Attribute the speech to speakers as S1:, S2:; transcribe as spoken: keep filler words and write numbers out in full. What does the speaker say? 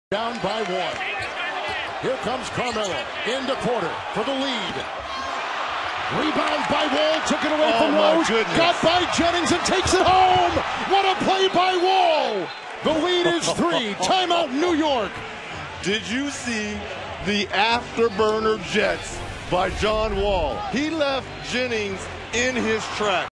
S1: Down by one. Here comes Carmelo into Porter for the lead. Rebound by Wall, took it away
S2: oh
S1: from
S2: my
S1: Rose.
S2: Goodness.
S1: Got by Jennings and takes it home. What a play by Wall. The lead is three. Timeout, New York.
S2: Did you see the afterburner jets by John Wall? He left Jennings in his track.